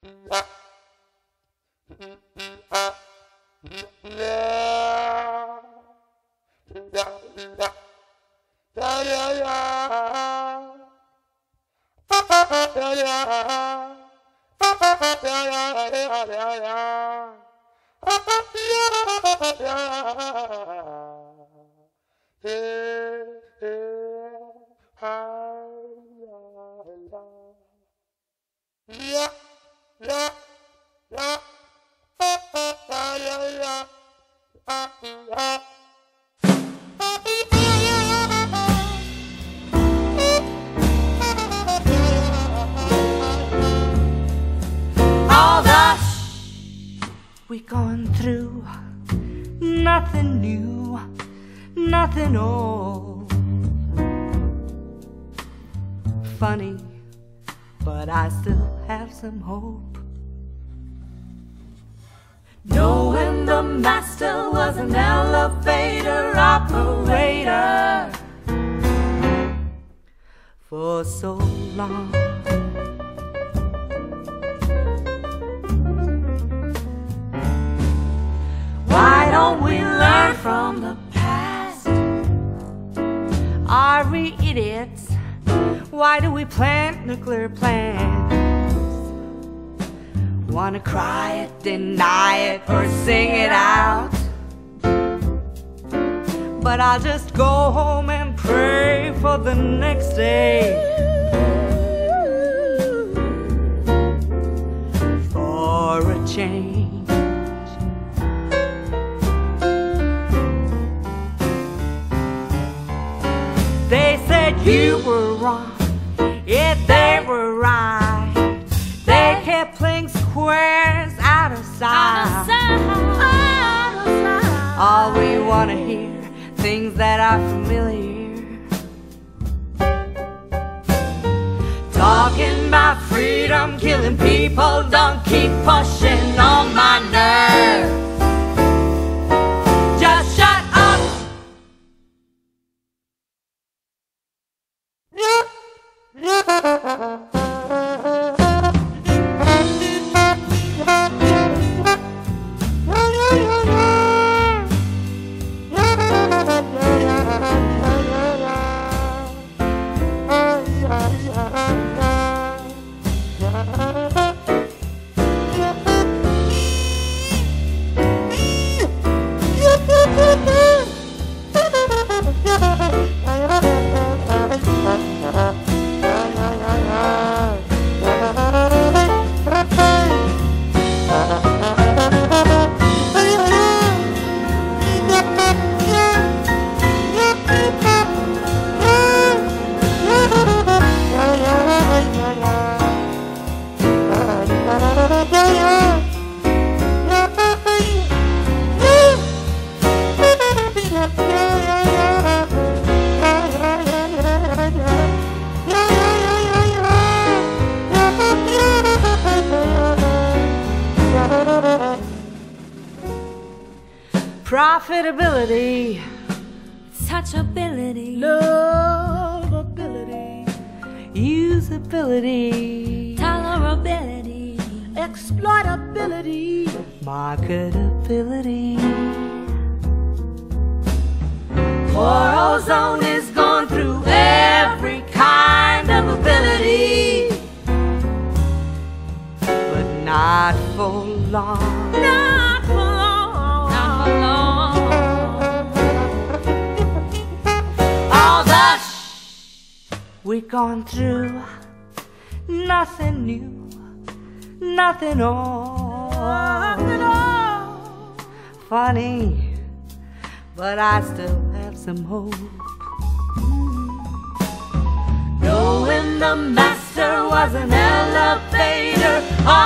We're going through nothing new, nothing old. Funny, but I still have some hope. Knowing the master was an elevator operator for so long. Why don't we learn from the past? Are we idiots? Why do we plant nuclear plants? Wanna cry it, deny it, or sing it out? But I'll just go home and pray for the next day, for a change. They said you were wrong, yet they were right. They kept playing squares out of sight. All we wanna hear, things that are familiar. Talking about freedom, killing people, don't keep pushing on my nerves. Just shut up. Profitability, touchability, lovability, usability, tolerability, exploitability, marketability. Poor ozone is going through every kind of ability, but not for long. Not for long. Not for long. We've gone through nothing new, nothing old. Funny, but I still have some hope. Knowing the master was an elevator